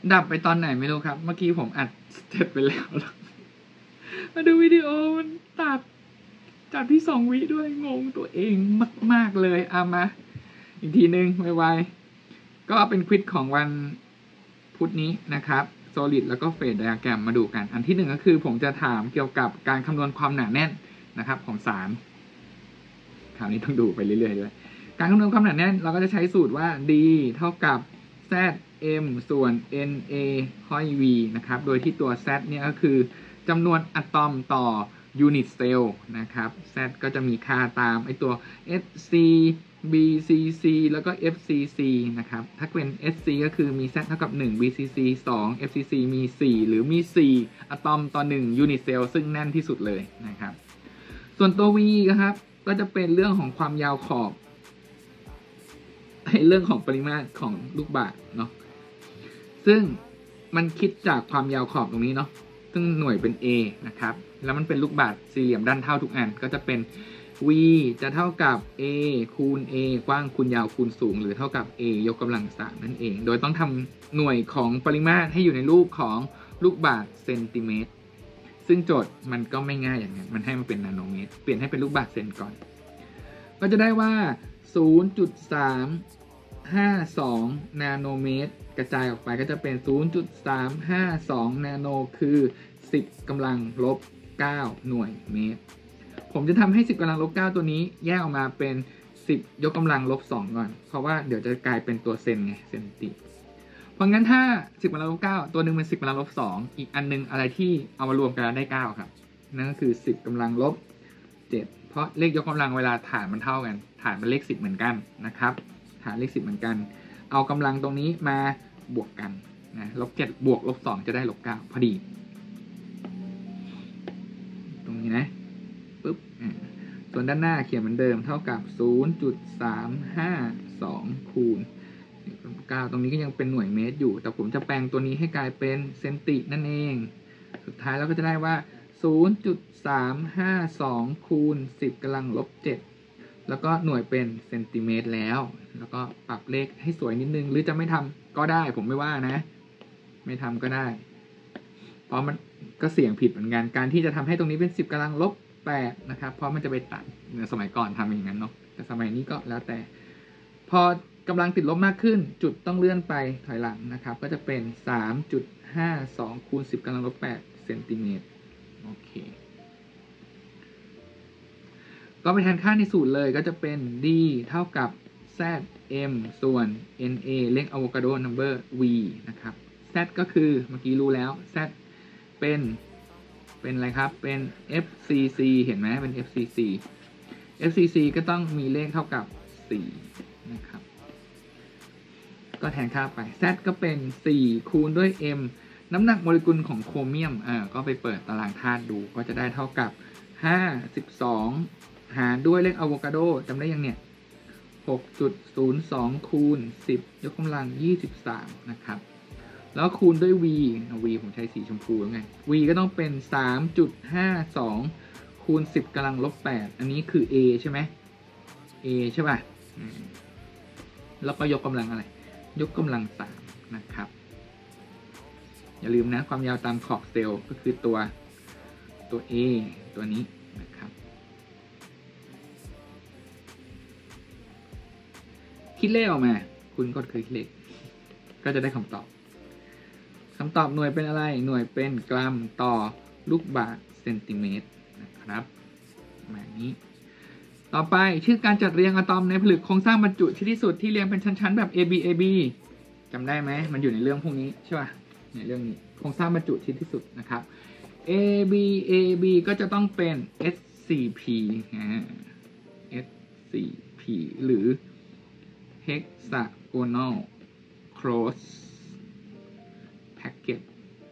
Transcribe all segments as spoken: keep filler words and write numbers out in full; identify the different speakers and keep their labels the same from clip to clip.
Speaker 1: ดับไปตอนไหนไม่รู้ครับเมื่อกี้ผมอัดเสร็จไปแล้วมาดูวิดีโอมันตัดจัดที่สองวิด้วยงงตัวเองมากๆเลยเอามาอีกทีนึงไวๆก็เป็นควิดของวันพุธนี้นะครับ solid แล้วก็ phase diagram มาดูกันอันที่หนึ่งก็คือผมจะถามเกี่ยวกับการคำนวณความหนาแน่นนะครับของสารคราวนี้ต้องดูไปเรื่อยๆด้วยการคำนวณความหนาแน่นเราก็จะใช้สูตรว่า d เท่ากับ z m ส่วน n a ค่อย v นะครับโดยที่ตัว z เนี่ยก็คือจำนวนอะตอมต่อยูนิตเซลล์นะครับ z ก็จะมีค่าตามไอตัว sc bcc แล้วก็ fcc นะครับถ้าเป็น sc ก็คือมี z เท่ากับหนึ่ง bcc สอง fcc มีสี่หรือมีสี่อะตอมต่อหนึ่งยูนิตเซลล์ซึ่งแน่นที่สุดเลยนะครับส่วนตัว v นะครับก็จะเป็นเรื่องของความยาวขอบเรื่องของปริมาตรของลูกบาศก์เนาะซึ่งมันคิดจากความยาวขอบตรงนี้เนาะซึ่งหน่วยเป็น a นะครับแล้วมันเป็นลูกบาศก์สี่เหลี่ยมด้านเท่าทุกอันก็จะเป็น v จะเท่ากับ a คูณ a กว้างคูณยาวคูณสูงหรือเท่ากับ a ยกกำลังสามนั่นเองโดยต้องทำหน่วยของปริมาตรให้อยู่ในรูปของลูกบาศก์เซนติเมตรซึ่งโจทย์มันก็ไม่ง่ายอย่างนั้นมันให้มันเป็นนาโนเมตรเปลี่ยนให้เป็นลูกบาศก์เซนก่อนก็จะได้ว่า ศูนย์จุดสามห้าสอง นาโนเมตรกระจายออกไปก็จะเป็น ศูนย์จุดสามห้าสอง นาโนคือสิบกำลังลบเก้าหน่วยเมตรผมจะทำให้สิบกำลังลบเก้าตัวนี้แยกออกมาเป็นสิบยกกำลังลบสองก่อนเพราะว่าเดี๋ยวจะกลายเป็นตัวเซนไงเซนติเพราะงั้นถ้าสิบกำลังลบเก้าตัวหนึ่งเป็นสิบกำลังลบสองอีกอันนึงอะไรที่เอามารวมกันได้เก้าครับนั่นก็คือสิบกำลังลบเจ็ดเพราะเลขยกกำลังเวลาฐานมันเท่ากันฐานเป็นเลขสิบเหมือนกันนะครับฐานเลขสิบเหมือนกันเอากำลังตรงนี้มาบวกกันนะลบเจ็ดบวกลบสองจะได้ลบเก้าพอดีตรงนี้นะปึ๊บส่วนด้านหน้าเขียนเหมือนเดิมเท่ากับ ศูนย์จุดสามห้าสอง คูณเก้าตรงนี้ก็ยังเป็นหน่วยเมตรอยู่แต่ผมจะแปลงตัวนี้ให้กลายเป็นเซนตินั่นเองสุดท้ายเราก็จะได้ว่า ศูนย์จุดสามห้าสอง คูณสิบกำลังลบเจ็ดแล้วก็หน่วยเป็นเซนติเมตรแล้วแล้วก็ปรับเลขให้สวยนิดนึงหรือจะไม่ทำก็ได้ผมไม่ว่านะไม่ทำก็ได้เพราะมันก็เสี่ยงผิดเหมือนกันการที่จะทำให้ตรงนี้เป็นสิบกำลังลบแปดนะครับเพราะมันจะไปตัดในสมัยก่อนทำอย่างนั้นเนาะแต่สมัยนี้ก็แล้วแต่พอกำลังติดลบมากขึ้นจุดต้องเลื่อนไปถอยหลังนะครับก็จะเป็น สามจุดห้าสอง คูณสิบกำลังลบแปดเซนติเมตรโอเคก็ไปแทนค่าในสูตรเลยก็จะเป็น d เท่ากับ zm ส่วน na เลข Avogadro number v นะครับ z ก็คือเมื่อกี้รู้แล้ว z เป็นเป็นอะไรครับเป็น fcc เห็นไหมเป็น fcc fcc ก็ต้องมีเลขเท่ากับสี่นะครับก็แทนค่าไป z ก็เป็นสี่คูณด้วย m น้ำหนักโมเลกุลของโครเมียมอ่าก็ไปเปิดตารางธาตุดูก็จะได้เท่ากับห้าสิบสองหารด้วยเลขอะโวคาโดจำได้ยังเนี่ย หกจุดศูนย์สอง คูณสิบยกกำลังยี่สิบสามนะครับแล้วคูณด้วย v v ผมใช้สีชมพูแล้วไง v ก็ต้องเป็น สามจุดห้าสอง คูณสิบกำลังลบแปดอันนี้คือ a ใช่ไหม a ใช่ป่ะแล้วก็ยกกำลังอะไรยกกำลังสามนะครับอย่าลืมนะความยาวตามขอบเซลล์ก็คือตัวตัว a ตัวนี้นะครับคิดเลขออกมาคุณกดคลิกเลขก็จะได้คำตอบคำตอบหน่วยเป็นอะไรหน่วยเป็นกรัมต่อลูกบาศก์เซนติเมตรนะครับแบบนี้ต่อไปชื่อการจัดเรียงอะตอมในผลึกโครงสร้างบรรจุที่ที่สุดที่เรียงเป็นชั้นๆแบบ A B A B จำได้ไหมมันอยู่ในเรื่องพวกนี้ใช่ป่ะในเรื่องนี้โครงสร้างบรรจุที่ที่สุดนะครับ A B A B ก็จะต้องเป็น S C P อ่า S C P หรือ hexagonal close packet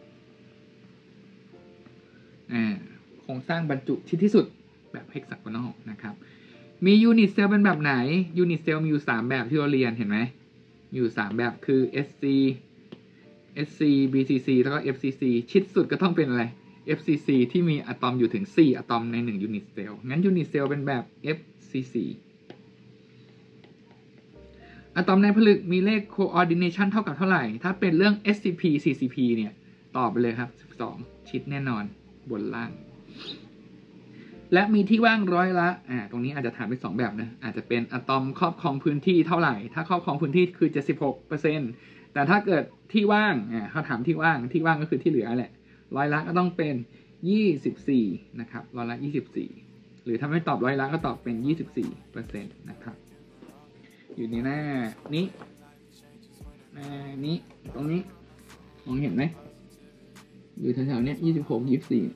Speaker 1: อ่าโครงสร้างบรรจุที่ที่สุดแบบ hexagonal นะครับมียูนิตเซลล์เป็นแบบไหนยูนิตเซลล์มีอยู่สามแบบที่เราเรียนเห็นไหมอยู่สามแบบคือ S C S C B C C แล้วก็ F C C ชิดสุดก็ต้องเป็นอะไร F C C ที่มีอะตอมอยู่ถึงสี่อะตอมในหนึ่งยูนิตเซลล์งั้นยูนิตเซลล์เป็นแบบ F C C อะตอมในผลึกมีเลข coordination เท่ากับเท่าไหร่ถ้าเป็นเรื่อง เอส ซี พี ซี ซี พี เนี่ยตอบไปเลยครับสิบสองชิดแน่นอนบนล่างและมีที่ว่างร้อยละอ่าตรงนี้อาจจะถามเป็นสองแบบนะอาจจะเป็นอะตอมครอบครองพื้นที่เท่าไหร่ถ้าครอบครองพื้นที่คือ เจ็ดสิบหกเปอร์เซ็นต์ แต่ถ้าเกิดที่ว่างอ่าเขาถามที่ว่างที่ว่างก็คือที่เหลือแหละร้อยละก็ต้องเป็นยี่สิบสี่นะครับร้อยละยี่สิบสี่หรือถ้าไม่ตอบร้อยละก็ตอบเป็นยี่สิบสี่เปอร์เซ็นต์นะครับอยู่ในหน้านี้หน้านี้ตรงนี้มองเห็นไหมอยู่แถวๆนี้ยี่สิบหก ยี่สิบสี่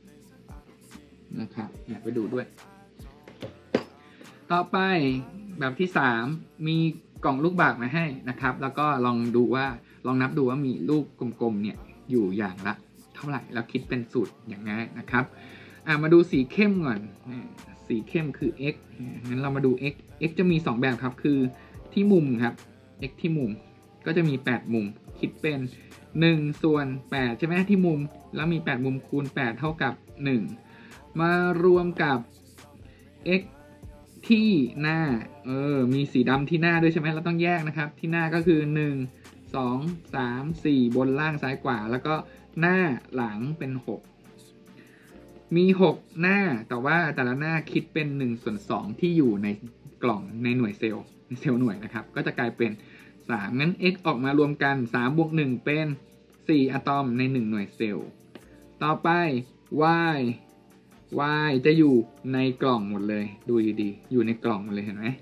Speaker 1: นะครับไปดูด้วยต่อไปแบบที่สามมีกล่องลูกบากมาให้นะครับแล้วก็ลองดูว่าลองนับดูว่ามีลูกกลมๆเนี่ยอยู่อย่างละเท่าไหร่แล้วคิดเป็นสูตรอย่างง่ายนะครับอ่ะมาดูสีเข้มก่อนสีเข้มคือ x งั้นเรามาดู x x จะมีสองแบบครับคือที่มุมครับ x ที่มุมก็จะมีแปดมุมคิดเป็นหนึ่งส่วนแปดใช่ไหมที่มุมแล้วมีแปดมุมคูณแปดเท่ากับหนึ่งมารวมกับ x ที่หน้าเออมีสีดำที่หน้าด้วยใช่ไหมเราต้องแยกนะครับที่หน้าก็คือหนึ่ง สอง สาม สี่บนล่างซ้ายขวาแล้วก็หน้าหลังเป็นหกมีหกหน้าแต่ว่าแต่ละหน้าคิดเป็นหนึ่งส่วนสองที่อยู่ในกล่องในหน่วยเซลล์เซลล์หน่วยนะครับก็จะกลายเป็นสามงั้น x ออกมารวมกันสามบวกหนึ่งเป็นสี่อะตอมในหนึ่งหน่วยเซลล์ต่อไป y y จะอยู่ในกล่องหมดเลยดูดีๆอยู่ในกล่องหมดเลยเห็นไหม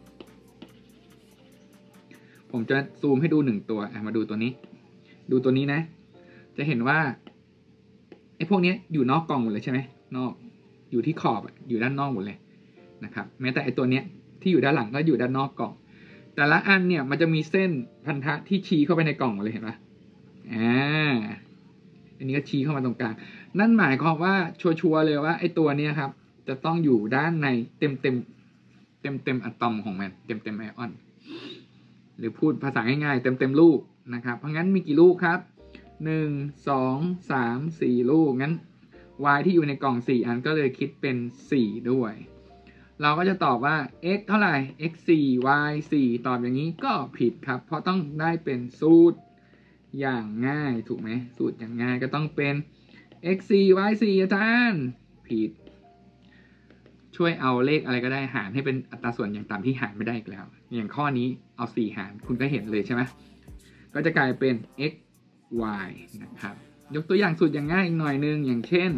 Speaker 1: ผมจะซูมให้ดูหนึ่งตัวมาดูตัวนี้ดูตัวนี้นะจะเห็นว่าไอ้พวกนี้อยู่นอกกล่องหมดเลยใช่ไหมนอกอยู่ที่ขอบอยู่ด้านนอกหมดเลยนะครับแม้แต่ไอ้ตัวเนี้ยที่อยู่ด้านหลังก็อยู่ด้านนอกกล่องแต่ละอันเนี่ยมันจะมีเส้นพันธะที่ชี้เข้าไปในกล่องหมดเลยเห็นปะอ่าอันนี้ก็ชี้เข้ามาตรงกลางนั่นหมายความว่าชัวร์ๆเลยว่าไอ้ตัวเนี้ยครับจะต้องอยู่ด้านในเต็มเต็มเต็มเต็มอะตอมของมันเต็มเต็มไอออนหรือพูดภาษาง่ายๆเต็มเต็มลูกนะครับเพราะงั้นมีกี่ลูกครับหนึ่ง สอง สาม สี่ลูกงั้น y ที่อยู่ในกล่องสี่อันก็เลยคิดเป็นสี่ด้วยเราก็จะตอบว่า x เท่าไหร่ x สี่ y สี่ตอบอย่างนี้ก็ผิดครับเพราะต้องได้เป็นสูตรอย่างง่ายถูกไหมสูตรอย่างง่ายก็ต้องเป็น x สี่ y สี่อาจารย์ผิดช่วยเอาเลขอะไรก็ได้หารให้เป็นอัตราส่วนอย่างต่ำที่หารไม่ได้อีกแล้วอย่างข้อนี้เอาสี่หารคุณก็เห็นเลยใช่ไหมก็จะกลายเป็น x y นะครับยกตัวอย่างสูตรอย่างง่ายอีกหน่อยนึงอย่างเช่น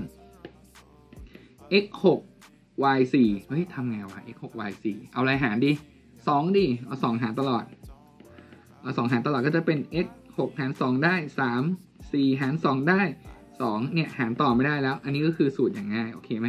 Speaker 1: x หก y สี่เฮ้ยทำไงวะ x หก y สี่เอาอะไรหารดีสองดิเอาสองหารตลอดเอาสองหารตลอดก็จะเป็น x หกหารสองได้สาม สี่หารสองได้สองเนี่ยหารต่อไม่ได้แล้วอันนี้ก็คือสูตรอย่างง่ายโอเคไหม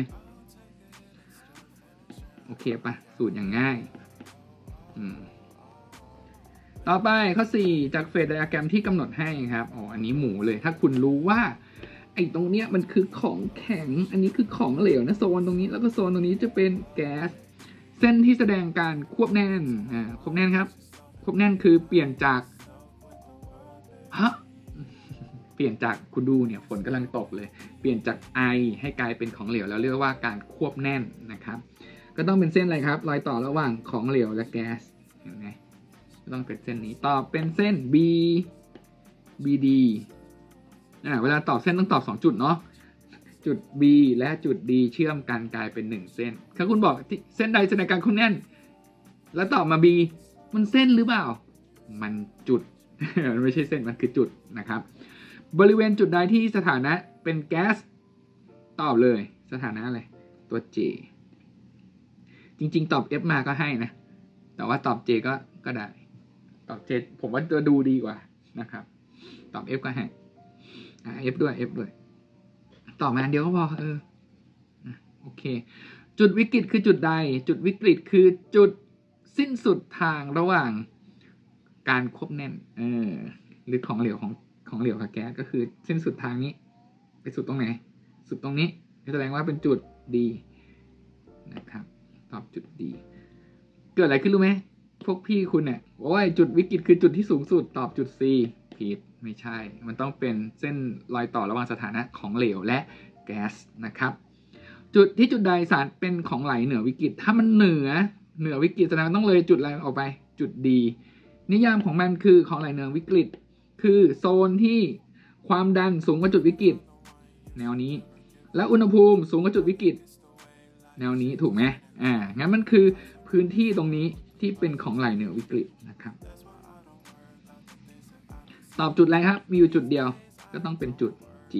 Speaker 1: โอเคปะสูตรอย่างง่ายอืมต่อไปข้อสี่จากเฟสไดอะแกรมที่กำหนดให้ครับอ๋ออันนี้หมูเลยถ้าคุณรู้ว่าไอ้ตรงเนี้ยมันคือของแข็งอันนี้คือของเหลวนะโซนตรงนี้แล้วก็โซนตรงนี้จะเป็นแก๊สเส้นที่แสดงการควบแน่นอ่าควบแน่นครับควบแน่นคือเปลี่ยนจากฮะเปลี่ยนจากคุณดูเนี่ยฝนกำลังตกเลยเปลี่ยนจากไอให้กลายเป็นของเหลวแล้วเรียกว่าการควบแน่นนะครับก็ต้องเป็นเส้นอะไรครับรอยต่อระหว่างของเหลวและแก๊สเห็นไหมต้องเป็นเส้นนี้ตอบเป็นเส้น B บี ดี อ่าเวลาตอบเส้นต้องตอบสองจุดเนาะจุด B และจุด D เชื่อมกันกลายเป็นหนึ่งเส้นถ้าคุณบอกเส้นใดแสดงการควบแน่นแล้วตอบมา B มันเส้นหรือเปล่ามันจุด มันไม่ใช่เส้นมันคือจุดนะครับบริเวณจุดใดที่สถานะเป็นแก๊สตอบเลยสถานะอะไรตัว J จริงๆตอบ F มาก็ให้นะแต่ว่าตอบ J ก็ก็ได้ตอบ J ผมว่าตัวดูดีกว่านะครับตอบ F ก็ให้อ่า F ด้วย F ด้วยตอบมาอันเดียวก็พอเออโอเคจุดวิกฤตคือจุดใดจุดวิกฤตคือจุดสิ้นสุดทางระหว่างการควบแน่นเออหรือของเหลวของของเหลวกับแก๊สก็คือสิ้นสุดทางนี้ไปสุดตรงไหนสุดตรงนี้แสดงว่าเป็นจุด D นะครับตอบจุด D เกิดอะไรขึ้นรู้ไหมพวกพี่คุณเนี่ยโอ้ยจุดวิกฤตคือจุดที่สูงสุดตอบจุด C ผิดไม่ใช่มันต้องเป็นเส้นรอยต่อระหว่างสถานะของเหลวและแก๊สนะครับจุดที่จุดใดสารเป็นของไหลเหนือวิกฤตถ้ามันเหนือเหนือวิกฤตแสดงว่าต้องเลยจุดอะไรออกไปจุด D นิยามของมันคือของไหลเหนือวิกฤตคือโซนที่ความดันสูงกว่าจุดวิกฤตแนวนี้และอุณหภูมิสูงกว่าจุดวิกฤตแนวนี้ถูกไหมอ่างั้นมันคือพื้นที่ตรงนี้ที่เป็นของไหลเหนือวิกฤตนะครับตอบจุดอะไรครับมีอยู่จุดเดียวก็ต้องเป็นจุด G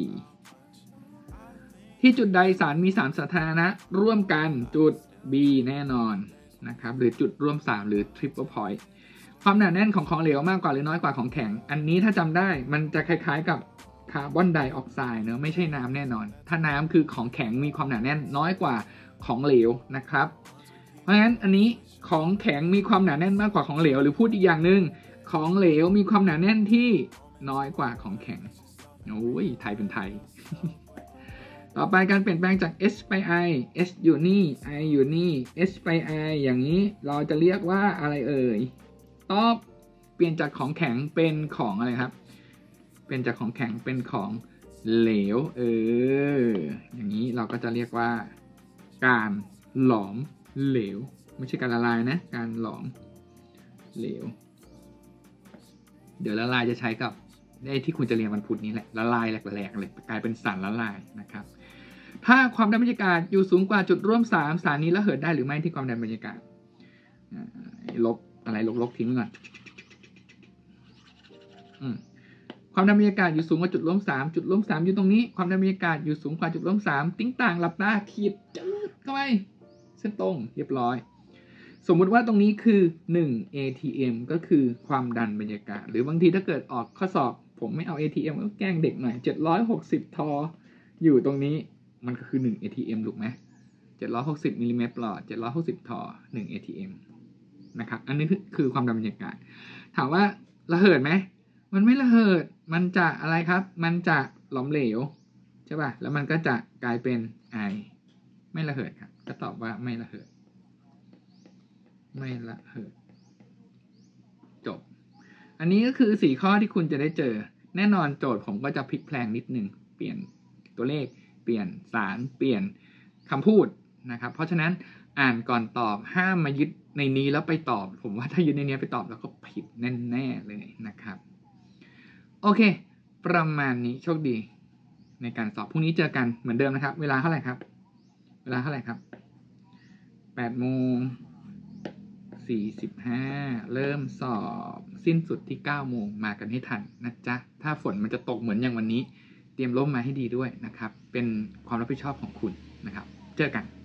Speaker 1: ที่จุดใดสารมีสารสาธารณะร่วมกันจุด B แน่นอนนะครับหรือจุดร่วมสามหรือ triple point ความหนาแน่นของของเหลวมากกว่าหรือน้อยกว่าของแข็งอันนี้ถ้าจำได้มันจะคล้ายๆกับคาร์บอนไดออกไซด์เนอะไม่ใช่น้ำแน่นอนถ้าน้ำคือของแข็งมีความหนาแน่นน้อยกว่าของเหลวนะครับเพราะฉะนั้นอันนี้ของแข็งมีความหนาแน่นมากกว่าของเหลวหรือพูดอีกอย่างหนึ่งของเหลวมีความหนาแน่นที่น้อยกว่าของแข็งโอ้ยไทยเป็นไทย ต่อไปการเปลี่ยนแปลงจาก H ไป I H อยู่นี่ I อยู่นี่ H ไป I อย่างนี้เราจะเรียกว่าอะไรเอ่ยตอบเปลี่ยนจากของแข็งเป็นของอะไรครับเป็นจากของแข็งเป็นของเหลวเอออย่างนี้เราก็จะเรียกว่าการหลอมเหลวไม่ใช่การละลายนะการหลอมเหลวเดี๋ยวละลายจะใช้กับไอ้ที่คุณจะเรียนวันพุธนี้แหละละลายแหลกๆเลยกลายเป็นสารละลายนะครับถ้าความดันบรรยากาศอยู่สูงกว่าจุดร่วมสามสารนี้ระเหิดได้หรือไม่ที่ความดันบรรยากาศลบอะไรลบๆทิ้งก่อนความดันบรรยากาศอยู่สูงกว่าจุดร่วมสามจุดร่วมสามอยู่ตรงนี้ความดันบรรยากาศอยู่สูงกว่าจุดร่วมสามติ้งต่างหลับตาขีดจืดเข้าไปเส้นตรงเรียบร้อยสมมุติว่าตรงนี้คือหนึ่ง เอ ที เอ็ม ก็คือความดันบรรยากาศหรือบางทีถ้าเกิดออกข้อสอบผมไม่เอา เอ ที เอ็ม ก็แกล้งเด็กหน่อยเจ็ดร้อยหกสิบทออยู่ตรงนี้มันก็คือหนึ่ง เอ ที เอ็ม ถูกไหมเจ็ดร้อยหกสิบมิลลิเมตรหลอดเจ็ดร้อยหกสิบทอหนึ่ง เอ ที เอ็ม นะครับอันนี้คือความดันบรรยากาศถามว่าระเหิดไหมมันไม่ระเหิดมันจะอะไรครับมันจะหลอมเหลวใช่ป่ะแล้วมันก็จะกลายเป็นไอไม่ระเหิดครับก็ตอบว่าไม่ระเหิดไม่ระเหิดจบอันนี้ก็คือสี่ข้อที่คุณจะได้เจอแน่นอนโจทย์ผมก็จะพลิกแพลงนิดนึงเปลี่ยนตัวเลขเปลี่ยนสารเปลี่ยนคำพูดนะครับเพราะฉะนั้นอ่านก่อนตอบห้ามมายึดในนี้แล้วไปตอบผมว่าถ้ายึดในนี้ไปตอบแล้วก็ผิดแน่ๆเลยนะครับโอเคประมาณนี้โชคดีในการสอบพรุ่งนี้เจอกันเหมือนเดิมนะครับเวลาเท่าไหร่ครับเวลาเท่าไหร่ครับแปดโมงสี่สิบห้าเริ่มสอบสิ้นสุดที่เก้าโมงมากันให้ทันนะจ๊ะถ้าฝนมันจะตกเหมือนอย่างวันนี้เตรียมร่มมาให้ดีด้วยนะครับเป็นความรับผิดชอบของคุณนะครับเจอกัน